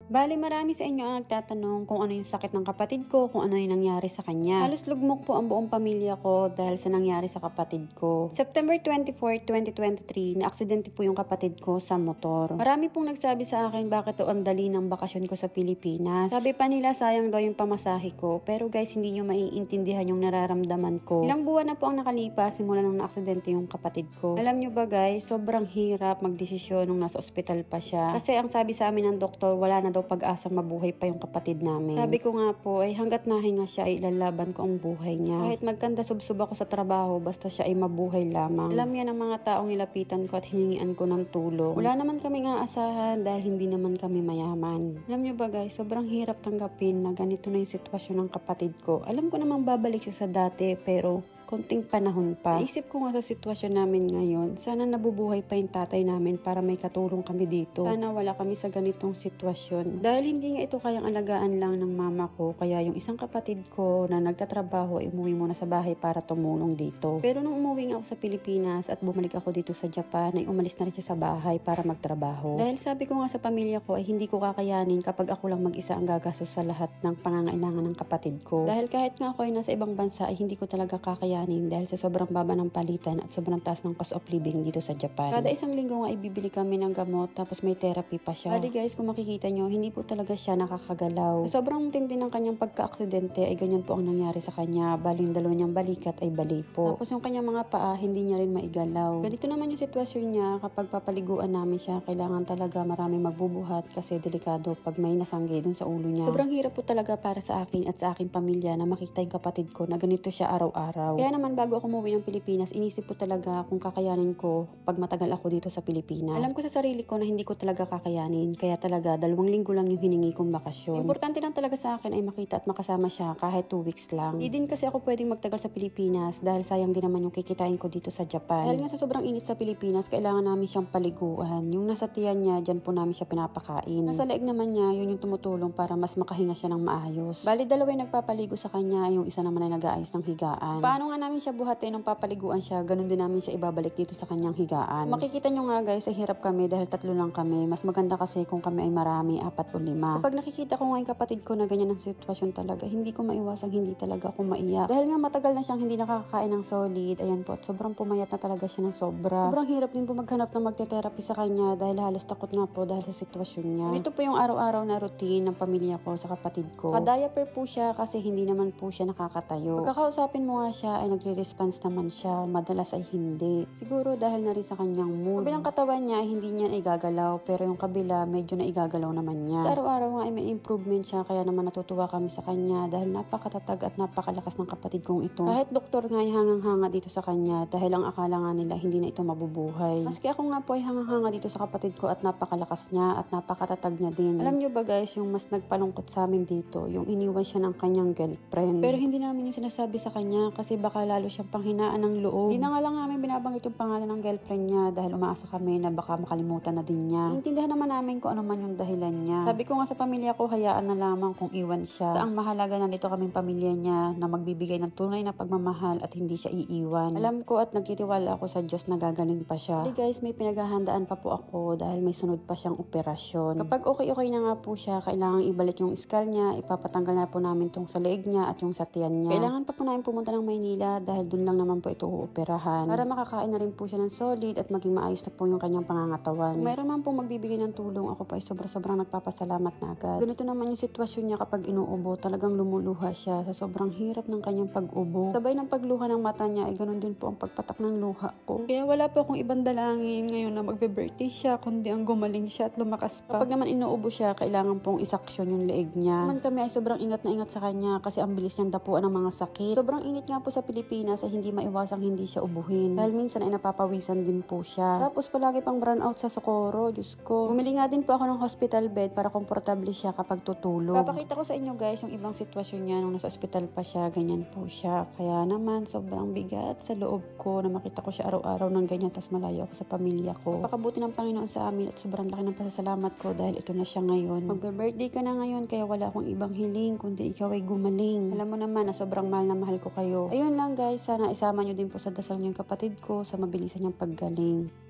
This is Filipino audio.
Bali, marami sa inyo ang nagtatanong kung ano yung sakit ng kapatid ko, kung ano yung nangyari sa kanya. Halos lugmok po ang buong pamilya ko dahil sa nangyari sa kapatid ko. September 24, 2023, na-aksidente po yung kapatid ko sa motor. Marami pong nagsabi sa akin bakit o ang dali ng bakasyon ko sa Pilipinas. Sabi pa nila sayang daw yung pamasahe ko, pero guys, hindi nyo maiintindihan yung nararamdaman ko. Ilang buwan na po ang nakalipas simula nung na-aksidente yung kapatid ko. Alam nyo ba guys, sobrang hirap magdesisyon nung nasa ospital pa siya. Kasi ang sabi sa amin ng doktor, wala na daw pag-asang mabuhay pa yung kapatid namin. Sabi ko nga po ay hanggat nahinga siya ay ilalaban ko ang buhay niya. Kahit magkanda subsub ako sa trabaho basta siya ay mabuhay lamang. Alam yan ng mga taong nilapitan ko at hiningian ko ng tulong. Wala naman kaming aasahan dahil hindi naman kami mayaman. Alam nyo ba guys, sobrang hirap tanggapin na ganito na yung sitwasyon ng kapatid ko. Alam ko namang babalik siya sa dati pero konting panahon pa. Naisip ko nga sa sitwasyon namin ngayon, sana nabubuhay pa yung tatay namin para may katulong kami dito. Sana wala kami sa ganitong sitwasyon. Dahil hindi nga ito kayang alagaan lang ng mama ko, kaya yung isang kapatid ko na nagtatrabaho ay umuwi muna sa bahay para tumulong dito. Pero nung umuwi nga ako sa Pilipinas at bumalik ako dito sa Japan, ay umalis na rin siya sa bahay para magtrabaho. Dahil sabi ko nga sa pamilya ko ay hindi ko kakayanin kapag ako lang mag-isa ang gagastos sa lahat ng pangangailangan ng kapatid ko. Dahil kahit nga ako ay nasa ibang bansa ay hindi ko talaga kakayanin dahil sa sobrang baba ng palitan at sobrang taas ng cost of living dito sa Japan. Kada isang linggo nga ibibili kami ng gamot tapos may therapy pa siya. Bali guys, kung makikita nyo, hindi po talaga siya nakakagalaw. Sa sobrang tindi ng kanyang pagka-aksidente ay ganyan po ang nangyari sa kanya. Bali yung dalawa niyang balikat ay bali po. Tapos yung kanyang mga paa, hindi niya rin maigalaw. Ganito naman yung sitwasyon niya kapag papaliguan namin siya. Kailangan talaga marami magbubuhat kasi delikado pag may nasanggi dun sa ulo niya. Sobrang hirap po talaga para sa akin at sa aking pamilya na makita yung kapatid ko na ganito siya araw-araw. Kaya naman bago ako umuwi ng Pilipinas, inisip ko talaga kung kakayanin ko pag matagal ako dito sa Pilipinas. Alam ko sa sarili ko na hindi ko talaga kakayanin, kaya talaga 2 linggo lang yung hiningi kong bakasyon. Importante lang talaga sa akin ay makita at makasama siya kahit 2 weeks lang. Hindi din kasi ako pwedeng magtagal sa Pilipinas dahil sayang din naman yung kikitain ko dito sa Japan. Dahil nga sa sobrang init sa Pilipinas, kailangan namin siyang paliguan. Yung nasa tiyan niya, dyan po namin siya pinapakain. Nasa leeg naman niya, yun yung tumutulong para mas makahinga siya ng maayos. Bali, 2 yung nagpapaligo sa kanya, yung isa naman ay nag-aayos ng higaan. Paano nga namin siya buhatin nung papaliguan siya, ganun din namin siya ibabalik dito sa kanyang higaan. Makikita nyo nga guys, ay hirap kami dahil 3 lang kami. Mas maganda kasi kung kami ay marami, 4 o 5. Kapag nakikita ko nga yung kapatid ko na ganyan ang sitwasyon talaga, hindi ko maiwasang hindi talaga ako maiyak. Dahil nga matagal na siyang hindi nakakakain ng solid, ayan po, at sobrang pumayat na talaga siya ng sobra. Sobrang hirap din po maghanap ng magte-therapy sa kanya dahil halos takot nga po dahil sa sitwasyon niya. Ito po yung araw-araw na routine ng pamilya ko sa kapatid ko. Pa-diaper po siya kasi hindi naman po siya nakakatayo. Pagkakausapin mo nga siya ay nagre-response naman siya, madalas ay hindi. Siguro dahil na rin sa kanyang mood. Kabilang katawan niya ay hindi niya igagalaw, pero yung kabila medyo na igagalaw naman niya. Sa araw-araw nga ay may improvement siya, kaya naman natutuwa kami sa kanya dahil napakatatag at napakalakas ng kapatid kong ito. Kahit doktor nga ay hangang-hanga dito sa kanya dahil ang akala nga nila hindi na ito mabubuhay. Maski ako nga po ay hangang-hanga dito sa kapatid ko at napakalakas niya at napakatatag niya din. Alam niyo ba guys, yung mas nagpalungkot sa amin dito, yung iniwan siya ng kanyang girlfriend. Pero hindi namin yung sinasabi sa kanya kasi baka lalo siyang panghinaan ng loob. Di na nga lang namin binabanggit yung pangalan ng girlfriend niya dahil umaasa kami na baka makalimutan na din niya. Intindihan naman namin kung ano man yung dahilan niya. Sabi ko nga sa pamilya ko, hayaan na lamang kung iwan siya. Ang mahalaga na dito kaming pamilya niya na magbibigay ng tunay na pagmamahal at hindi siya iiwan. Alam ko at nagtitiwala ako sa Diyos na gagaling pa siya. Hindi guys, may pinaghahandaan pa po ako dahil may sunod pa siyang operasyon. Kapag okay na nga po siya, kailangan ibalik yung skull niya, ipapatanggal na po namin tong sa leeg niya at yung sa tiyan niya. Kailangan pa po namin pumunta ng Maynila dahil dun lang naman po ito uoperahan. Para makakain na rin po siya ng solid at maging maayos na po yung kanyang pangangatawan. Kung mayroon man pong magbibigay ng tulong, ako pa ay sobrang nagpapasalamat na agad. Ganito naman yung sitwasyon niya kapag inuubo, talagang lumuluha siya sa sobrang hirap ng kanyang pag-ubo. Sabay ng pagluha ng mata niya ay ganun din po ang pagpatak ng luha ko. Kaya wala po akong ibang dalangin ngayon na magbe-birthday siya, kundi ang gumaling siya at lumakas pa. Kapag naman inuubo siya, kailangan pong isaksyon yung leeg niya. Naman kami ay sobrang ingat na ingat sa kanya kasi ang bilis niyang dapuan ng mga sakit. Sobrang init nga po sa Pilipinas ay hindi maiwasang hindi siya ubuhin. Dahil minsan ay napapawisan din po siya. Tapos palagi pang brown out sa Socorro, Diyos ko. Bumili nga din po ako ng hospital bed para komportable siya kapag tutulog. Papakita ko sa inyo guys yung ibang sitwasyon niya nung nasa ospital pa siya, ganyan po siya. Kaya naman sobrang bigat sa loob ko na makita ko siya araw-araw ng ganyan tas malayo ako sa pamilya ko. Napakabuti ng Panginoon sa amin at sobrang laki ng pasasalamat ko dahil ito na siya ngayon. Magbe-birthday ka na ngayon kaya wala akong ibang hiling kundi ikaw ay gumaling. Alam mo naman na sobrang mahal na mahal ko kayo. Ayun lang guys, sana isama nyo din po sa dasal niyo yung kapatid ko sa mabilisan niyang paggaling.